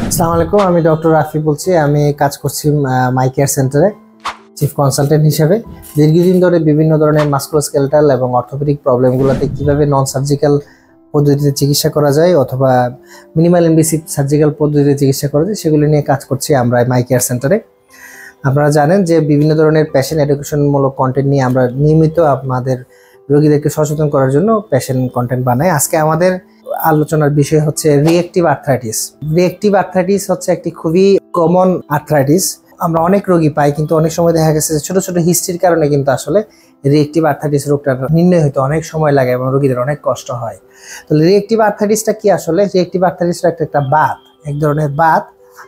আসসালামু আলাইকুম, আমি ডক্টর রাফি বলছি। আমি কাজ করছি মাইকেয়ার সেন্টারে চিফ কনসালটেন্ট হিসেবে। দীর্ঘদিন ধরে বিভিন্ন ধরনের মাস্কুলোস্কেলেটাল এবং অর্থোপেডিক প্রবলেমগুলোতে কীভাবে নন সার্জিক্যাল পদ্ধতিতে চিকিৎসা করা যায় অথবা মিনিমাল ইনভেসিভ সার্জিক্যাল পদ্ধতিতে চিকিৎসা করা যায় সেগুলি নিয়ে কাজ করছি আমরা মাইকেয়ার সেন্টারে। আপনারা জানেন যে বিভিন্ন ধরনের পেশেন্ট এডুকেশনমূলক কন্টেন্ট নিয়ে আমরা নিয়মিত আপনাদের রোগীদেরকে সচেতন করার জন্য পেশেন্ট কন্টেন্ট বানাই। আজকে আমাদের আলোচনার বিষয় হচ্ছে রিয়েক্টিভ আর্থ্রাইটিস। রিয়েক্টিভ আর্থ্রাইটিস হচ্ছে একটি খুবই কমন আর্থ্রাইটিস। আমরা অনেক রোগী পাই, কিন্তু অনেক সময় দেখা গেছে যে ছোট ছোট হিস্ট্রির কারণে কিন্তু আসলে রিয়েক্টিভ আর্থ্রাইটিস রোগটা নির্ণয় হতে অনেক সময় লাগে এবং রোগীদের অনেক কষ্ট হয়। তো রিয়েক্টিভ আর্থ্রাইটিসটা কি? আসলে রিয়েক্টিভ আর্থ্রাইটিসটা একটা বাত, এক ধরনের বাত।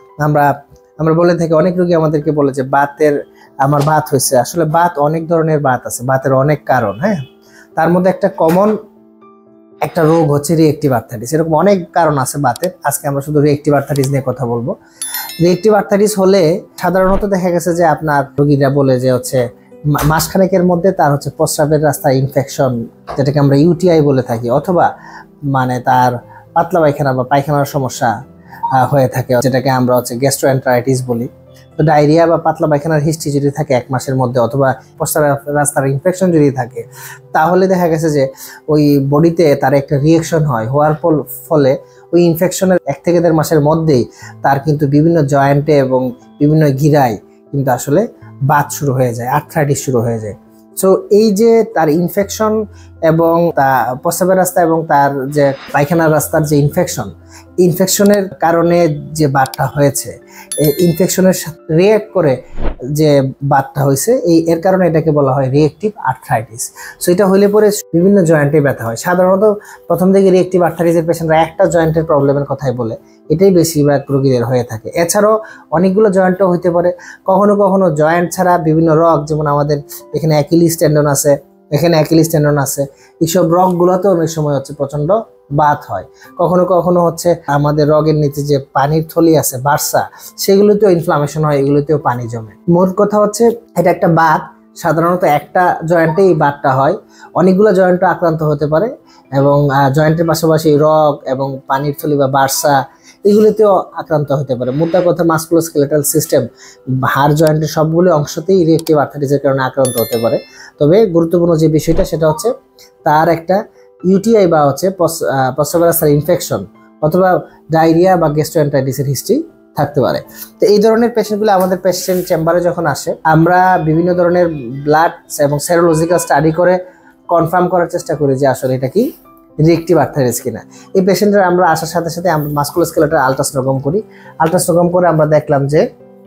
আমরা বলে থাকি, অনেক রোগী আমাদেরকে বলে যে আমার বাত হয়েছে। আসলে বাত অনেক ধরনের বাত আছে, বাতের অনেক কারণ। হ্যাঁ, তার মধ্যে একটা কমন একটা রোগ হচ্ছে রিয়েক্টিভ আর্থ্রাইটিস। এরকম অনেক কারণ আছে বাতের। আজকে আমরা শুধু রিয়েক্টিভ আর্থ্রাইটিস নিয়ে কথা বলবো। রিয়েক্টিভ আর্থ্রাইটিস হলে সাধারণত দেখা গেছে যে আপনার রোগীরা বলে যে হচ্ছে মাসখানেকের মধ্যে তার হচ্ছে প্রস্রাবের রাস্তায় ইনফেকশন, যেটাকে আমরা ইউটিআই বলে থাকি, অথবা মানে তার পাতলা পায়খানা বা পায়খানার সমস্যা হয়ে থাকে, যেটাকে আমরা হচ্ছে গ্যাস্ট্রোএন্টারাইটিস বলি। তো ডায়রিয়া বা পাতলা পায়খানার হিস্ট্রি যদি থাকে 1 মাসের মধ্যে, অথবা প্রস্রাবের রাস্তার ইনফেকশন যদি থাকে, তাহলে দেখা গেছে যে ওই বডিতে তার একটা রিয়েকশন হওয়ার ফলে ওই ইনফেকশনের 1 থেকে 1.5 মাসের মধ্যেই তার কিন্তু বিভিন্ন জয়েন্টে এবং বিভিন্ন গিরায় কিন্তু আসলে বাত শুরু হয়ে যায়, আর্থ্রাইটিস শুরু হয়ে যায়। সো এই যে তার ইনফেকশন এবং তার প্রস্রাবের রাস্তা এবং তার যে পায়খানার রাস্তার যে ইনফেকশনের কারণে যে বাতটা হয়েছে, ইনফেকশনের সাথে রিয়েক্ট করে যে বাতটা হয়েছে, এর কারণে এটাকে বলা হয় রিয়েক্টিভ আর্থ্রাইটিস। সো এটা হইলে পরে বিভিন্ন জয়েন্টে ব্যথা হয়। সাধারণত প্রথম দিকে রিয়েক্টিভ আর্থ্রাইটিসের পেশেন্টরা একটা জয়েন্টের প্রবলেমের কথাই বলে, এটাই বেশিরভাগ রোগীদের হয়ে থাকে। এছাড়াও অনেকগুলো জয়েন্টও হইতে পারে। কখনো কখনো জয়েন্ট ছাড়া বিভিন্ন রগ, যেমন আমাদের এখানে অ্যাকিলিস টেন্ডন আছে, এখানে অ্যাকিলিস টেন্ডন আছে, এইসব রগগুলোতে অনেক সময় হচ্ছে প্রচণ্ড বাত হয়। কখনো কখনো হচ্ছে আমাদের রগের নিচে যে পানির থলি আছে, বার্সা, সেগুলোতেও ইনফ্লামেশন হয়, এগুলোতেও পানি জমে। মোট কথা হচ্ছে এটা একটা বাত। সাধারণত একটা জয়েন্টে এই বাতটা হয়, অনেকগুলো জয়েন্টও আক্রান্ত হতে পারে, এবং জয়েন্টের পাশাপাশি রগ এবং পানির থলি বা বার্সা এগুলিতেও আক্রান্ত হতে পারে। মোদ্দা কথা মাস্কুলোস্কেলেটাল সিস্টেম, হাড় জয়েন্টের সবগুলো অংশতেই রিয়েক্টিভ আর্থ্রাইটিসের কারণে আক্রান্ত হতে পারে। তবে গুরুত্বপূর্ণ যে বিষয়টা সেটা হচ্ছে তার একটা ইউটিআই বা হচ্ছে প্রস্রাবের রাস্তার ইনফেকশন অথবা ডায়রিয়া বা গ্যাস্ট্রোএন্টারাইটিসের হিস্ট্রি থাকতে পারে। তো এই ধরনের পেশেন্টগুলো আমাদের পেশেন্ট চেম্বারে যখন আসে, আমরা বিভিন্ন ধরনের ব্লাড এবং সেরোলজিক্যাল স্টাডি করে কনফার্ম করার চেষ্টা করি যে আসলে এটা কি রিয়েক্টিভ আর্থ্রাইটিস কিনা। এই পেশেন্টের আমরা আসার সাথে সাথে আমরা মাস্কুলোস্কেলেটাল আল্ট্রাসোনোগ্রাম করি। আল্ট্রাসোনোগ্রাম করে আমরা দেখলাম যে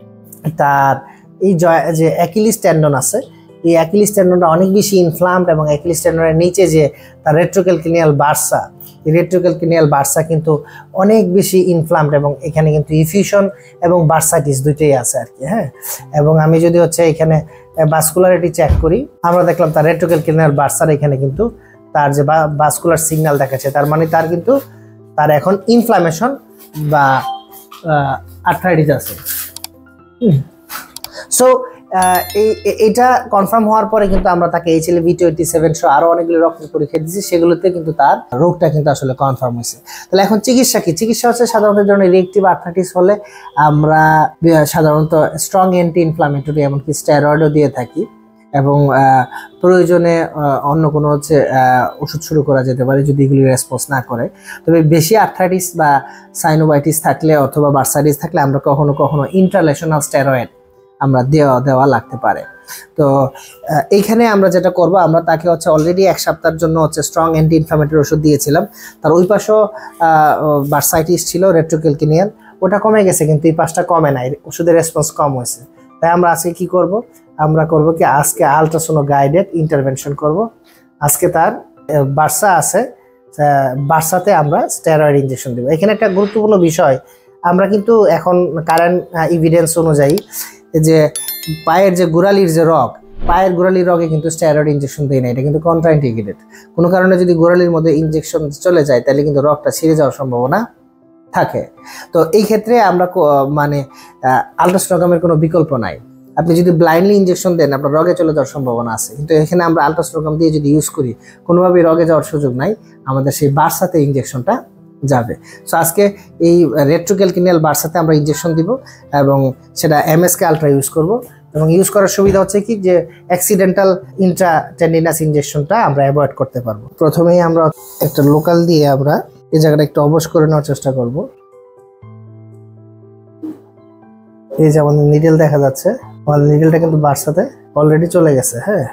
তার এই যে অ্যাকিলিস টেন্ডন আছে, এই অ্যাকিলিস টেন্ডনটা অনেক বেশি ইনফ্লামড, এবং অ্যাকিলিস টেন্ডনের নিচে যে তার রেট্রোক্যালকিনিয়াল বার্সা, এই রেট্রোক্যালকিনিয়াল বার্সা কিন্তু অনেক বেশি ইনফ্লামড, এবং এখানে কিন্তু ইফিউশন এবং বার্সাইটিস দুইটাই আছে আর কি। হ্যাঁ, এবং আমি যদি হচ্ছে এখানে ভাস্কুলারিটি চেক করি, আমরা দেখলাম তার রেট্রোক্যালকিনিয়াল বার্সার এখানে কিন্তু তার যে ভাস্কুলার সিগন্যাল দেখাচ্ছে, তার মানে তার এখন ইনফ্লামেশন বা আর্থ্রাইটিস আছে। সো এটা কনফার্ম হওয়ার পরে কিন্তু আমরা তাকে HLA-B27 সহ আরো অনেকগুলো রক্তের পরীক্ষা দিচ্ছি, সেগুলোতে কিন্তু তার রোগটা কিন্তু আসলে কনফার্ম হয়েছে। তাহলে এখন চিকিৎসা কি? চিকিৎসা হচ্ছে সাধারণত ধরনের রিয়েক্টিভ আর্থ্রাইটিস হলে আমরা সাধারণত স্ট্রং অ্যান্টি ইনফ্লামেটরি এমনকি স্টেরয়েডও দিয়ে থাকি, এবং প্রয়োজনে অন্য কোনো হচ্ছে ওষুধ শুরু করা যেতে পারে যদি এগুলি রেসপন্স না করে। তবে বেশি আর্থ্রাইটিস বা সাইনোভাইটিস থাকলে অথবা বার্সাইটিস থাকলে আমরা কখনো কখনো ইন্ট্রালেশনাল স্টেরয়েড আমরা দেওয়া লাগতে পারে। তো এইখানে আমরা যেটা করব, আমরা তাকে হচ্ছে অলরেডি 1 সপ্তাহের জন্য হচ্ছে স্ট্রং অ্যান্টি ইনফ্লামেটরি ওষুধ দিয়েছিলাম। তার ওই পাশেও বার্সাইটিস ছিল, রেট্রোক্যালকিনিয়াল, ওটা কমে গেছে, কিন্তু এই পাশটা কমে নাই, ওষুধের রেসপন্স কম হয়েছে। তাই আমরা আজকে কি করব, আমরা করব কি আজকে আলট্রাসোনো গাইডেড ইন্টারভেনশন করব। আজকে তার বার্সা আছে, বার্সাতে আমরা স্টেরয়েড ইনজেকশন দেব। এখানে একটা গুরুত্বপূর্ণ বিষয়, আমরা কিন্তু এখন কারেন্ট এভিডেন্স অনুযায়ী যে পায়ের যে গোড়ালির যে রগ, পায়ের গোড়ালির রগে কিন্তু স্টেরয়েড ইনজেকশন দেয় না, এটা কিন্তু কন্ট্রাইন্ডিকেটেড। কোনো কারণে যদি গোড়ালির মধ্যে ইনজেকশন চলে যায় তাহলে কিন্তু রগটা ছিঁড়ে যাওয়ার সম্ভাবনা থাকে। তো এই ক্ষেত্রে আমরা মানে আলট্রাসোনোগ্রামের কোনো বিকল্প নাই। আপনি যদি ব্লাইন্ডলি ইনজেকশন দেন আপনার রগে চলে যাওয়ার সম্ভাবনা আছে, কিন্তু এখানে আমরা আলট্রাসোনোগ্রাম দিয়ে যদি ইউজ করি কোনোভাবেই রগে যাওয়ার সুযোগ নাই, আমাদের সেই বার্সাতে ইনজেকশনটা যাবে। সো আজকে এই রেট্রোক্যালকিনিয়াল বার্সাতে আমরা ইনজেকশন দিব এবং সেটা MSK আলট্রা ইউজ করব এবং ইউজ করার সুবিধা হচ্ছে কি যে অ্যাক্সিডেন্টাল ইন্ট্রাটেন্ডিনাস ইনজেকশনটা আমরা অ্যাভয়েড করতে পারবো। প্রথমেই আমরা একটা লোকাল দিয়ে আমরা এই জায়গাটা একটু অবশ করে নেওয়ার চেষ্টা করব। এই যে আমাদের নিডেল দেখা যাচ্ছে, আমাদের নিডেলটা কিন্তু বার্সাতে অলরেডি চলে গেছে। হ্যাঁ,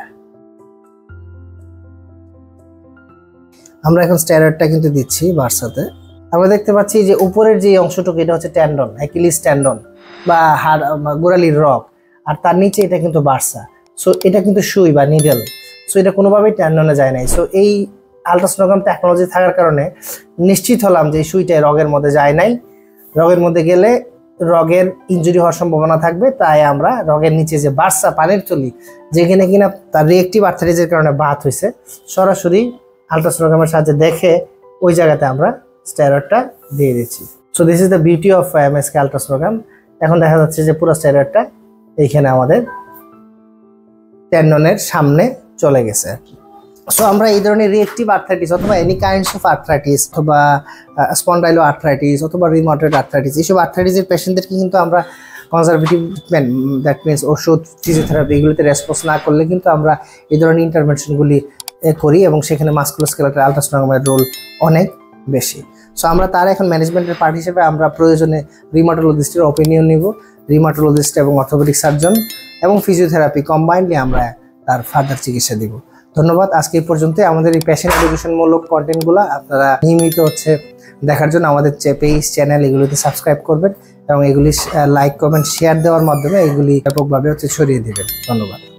আমরা এখন স্টেরয়েডটা কিন্তু দিচ্ছি বার্সাতে। আমরা দেখতে পাচ্ছি যে উপরের যে অংশটুকু এটা হচ্ছে ট্যান্ডন, অ্যাকিলিস ট্যান্ডন বা হাড় গোড়ালির রগ, আর তার নিচে এটা কিন্তু বার্সা। সো এটা কিন্তু সুই বা নিডেল, সো এটা কোনোভাবেই ট্যান্ডনে যায় নাই। সো এই আলট্রাসোনোগ্রাম টেকনোলজি থাকার কারণে নিশ্চিত হলাম যে সুইটা রগের মধ্যে যায় নাই। রগের মধ্যে গেলে রগের ইনজুরি হওয়ার সম্ভাবনা থাকবে, তাই আমরা রগের নিচে যে বার্সা পানির থলি যেখানে কিনা তার রিয়েক্টিভ আর্থারাইটিসের কারণে বাত হয়েছে, সরাসরি আলট্রাসোনোগ্রামের সাহায্যে দেখে ওই জায়গাতে আমরা স্টেরয়েডটা দিয়ে দিচ্ছি। So this is the beauty of MSK ultrasonogram. এখন দেখা যাচ্ছে যে পুরো স্টেরয়েডটা এইখানে আমাদের টেন্ডনের সামনে চলে গেছে আর কি। সো আমরা এই ধরনের রিয়েক্টিভ আর্থ্রাইটিস অথবা এনি কাইন্ডস অফ আর্থ্রাইটিস অথবা স্পন্ডাইলো আর্থ্রাইটিস অথবা রিউমাটয়েড আর্থ্রাইটিস, এইসব আর্থ্রাইটিসের পেশেন্টদেরকে কিন্তু আমরা কনজারভেটিভ ট্রিটমেন্ট, দ্যাট মিনস ওষুধ, ফিজিওথেরাপি এগুলিতে রেসপন্স না করলে কিন্তু আমরা এই ধরনের ইন্টারভেনশনগুলি করি এবং সেখানে মাস্কুলোস্কেলেটাল আলট্রাসোনোগ্রামের রোল অনেক বেশি। সো আমরা তার এখন ম্যানেজমেন্টের পার্ট হিসেবে আমরা প্রয়োজনে রিউমাটোলজিস্টের অপিনিয়ন নিব। রিউমাটোলজিস্ট এবং অর্থোপেডিক সার্জন এবং ফিজিওথেরাপি কম্বাইন্ডলি আমরা তার ফার্দার চিকিৎসা দিব। ধন্যবাদ। আজকে এই পর্যন্ত। আমাদের এই পেশেন্ট এডুকেশনমূলক কন্টেন্টগুলো আপনারা নিয়মিত দেখার জন্য আমাদের পেজ, চ্যানেল এগুলিতে সাবস্ক্রাইব করবেন এবং এগুলি লাইক, কমেন্ট, শেয়ার দেওয়ার মাধ্যমে এগুলি ব্যাপকভাবে ছড়িয়ে দেবেন। ধন্যবাদ।